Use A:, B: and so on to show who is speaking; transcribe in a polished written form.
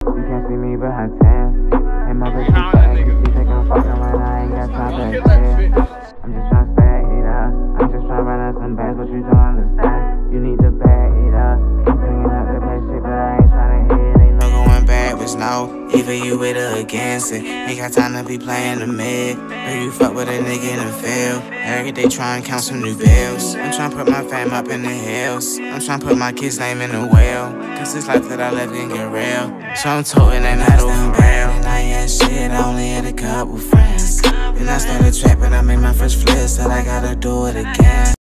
A: You can't see me behind tents. And my bitch is back, you see, take a fucking line, I ain't got time to extend. I'm just tryna stack it up. I'm just tryna run out some bands, but you don't understand. You need to bag it up. Keep bringing up the bad shit, but I ain't tryna hit. Ain't no going backwards, no. Either you with or against it. Ain't got time to be playing the mid. Or you fuck with a nigga in the field. Every day trying to count some new bills. I'm trying to put my fam up in the hills. I'm trying to put my kid's name in the wheel. Cause this life that I live can get real. So I'm toting that metal and rail. And I ain't shit, I only had a couple friends. Then I started trapping, I made my first flip, said I gotta do it again.